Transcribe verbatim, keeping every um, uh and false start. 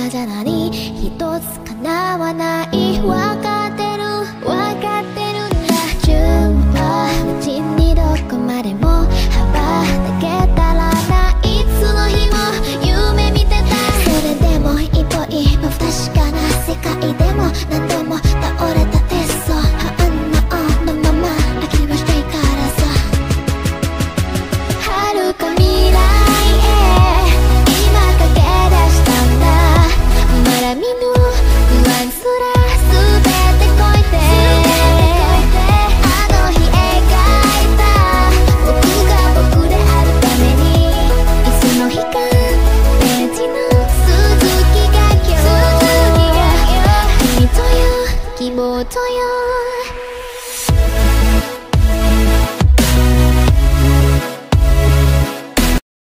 じゃ何一つ叶わないわかってるわかってるんだ順は無尽にどこまでも羽ばたけたらないつの日も夢見てたそれでも一歩一歩不確かな世界でも何度も倒れた鉄層反応のまま諦めしていからさ遥か未来へ今駆け出したんだまだ見ぬ不安すら全て越えてあの日描いた僕が僕であるためにいつの日かページの続きが今日君という希望という